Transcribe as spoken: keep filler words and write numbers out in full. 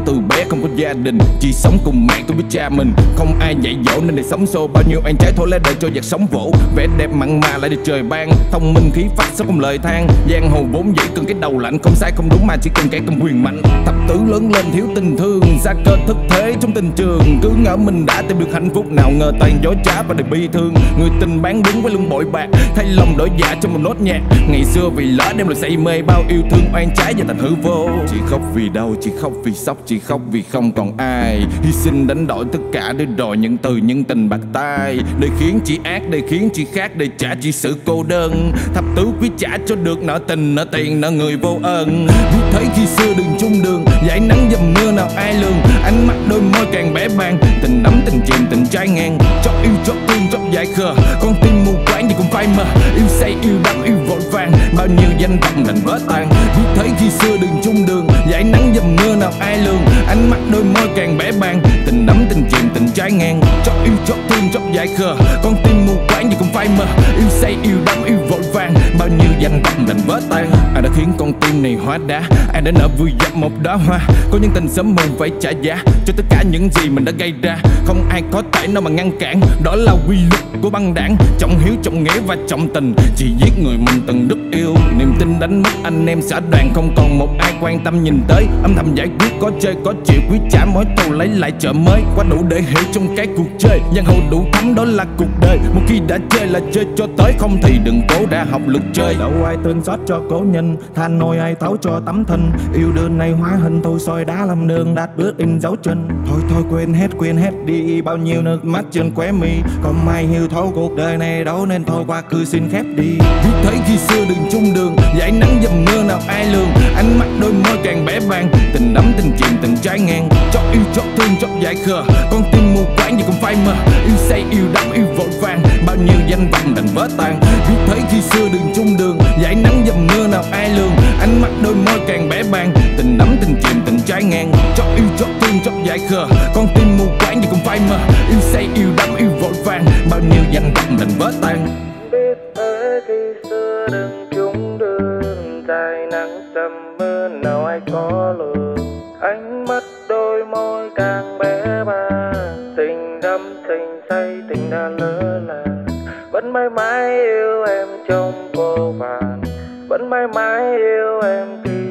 từ bé không có gia đình, chỉ sống cùng mẹ tôi với cha mình. Không ai dạy dỗ nên để sống xô, bao nhiêu anh trái thôi lấy đời cho giặc sống vỗ. Vẻ đẹp mặn mà lại được trời ban, thông minh khí phách sống cùng lời than. Giang hồ vốn dĩ cần cái đầu lạnh, không sai không đúng mà chỉ cần kẻ cầm quyền mạnh. Thập tử lớn lên thiếu tình thương, xa cơ thức thế trong tình trường. Cứ ngỡ mình đã tìm được hạnh phúc, nào ngờ toàn dối trá và đời bi thương. Người tình bán đứng với lưng bội bạc, thay lòng đổi dạ trong một nốt nhạc. Ngày xưa vì lỡ đem lời say mê, bao yêu thương oan trái giờ thành hư vô. Chỉ khóc vì đau, chỉ khóc vì sốc, chỉ khóc vì không còn ai. Hy sinh đánh đổi tất cả để đòi những từ những tình bạc tai. Đời khiến chỉ ác, đời khiến chỉ khác, đời trả chỉ sự cô đơn. Thập tứ quý trả cho được nợ tình, nợ tiền, nợ người vô ơn. Biết thấy khi xưa đường chung đường, dải nắng dầm mưa nào ai lường. Ánh mắt đôi môi càng bẽ bàng, tình đắm tình chìm tình trái ngang. Chót yêu chót thương chót dại khờ, con tim mù quáng gì cũng phai mờ. Yêu say yêu đắm yêu vội vàng, bao nhiêu danh vọng đành vỡ tan. Biết thấy khi xưa đường chung đường, dải nắng dầm mưa nào ai lường. Ánh mắt đôi môi càng bẽ bàng, tình đắm tình chìm tình trái ngang. Chót yêu chót thương chót dại khờ, con tim mù quáng gì cũng phai mờ. Yêu say yêu đắm yêu vội vàng, bao nhiêu danh vọng đành vỡ tan. Ai đã khiến con tim này hóa đá, ai đã nợ vui dập một đóa hoa. Có những tình sớm muộn phải trả giá cho tất cả những gì mình đã gây ra. Không ai có thể nào mà ngăn cản, đó là quy luật của băng đảng. Trọng hiếu trọng nghĩa và trọng tình, chỉ giết người mình từng đứt yêu. Niềm tin đánh mất anh em xã đoàn, không còn một ai quan tâm nhìn tới. Âm thầm giải quyết có chơi có chịu, quý trả mối thù lấy lại chợ mới. Quá đủ để hiểu trong cái cuộc chơi, giang hồ đủ thấm đó là cuộc đời. Một khi đã chơi là chơi cho tới, không thì đừng cố đã học lực chơi. Đâu ai thương xót cho cố nhân, than nôi ai thấu cho tấm thân. Yêu đương này hóa hình thôi soi đá làm đường, đạt bước in dấu chân. Thôi thôi quên hết quên hết đi, bao nhiêu nước mắt trên khóe mi. Không ai hiểu thấu cuộc đời này đâu, nên thôi qua cứ xin khép đi. Biết thấy khi xưa đường chung đường, dải nắng dầm mưa nào ai lường. Ánh mắt đôi môi càng bẽ bàng, tình đắm tình chìm tình trái ngang. Chót yêu chót thương chót dại khờ, con tim mù quáng gì cũng phai mờ. Yêu say yêu đắm yêu vội vàng, bao nhiêu danh vọng đành vỡ tan. Biết thấy khi xưa đường chung đường, dải nắng dầm mưa nào ai lường. Ánh mắt đôi môi càng bẽ bàng, tình đắm tình chìm tình trái ngang. Chót yêu chót thương chót dại khờ, con tim mù quáng gì cũng phai mờ. Yêu say yêu đắm yêu vội vàng, bao nhiêu danh vọng đành vỡ tan. Biết tới khi xưa đừng chung đường, dài nắng dầm mưa nào ai có lường. Ánh mắt đôi môi càng bé bàng, tình đắm tình say tình đã lỡ làng. Vẫn mãi mãi yêu em trong vô vàn, vẫn mãi mãi yêu em khi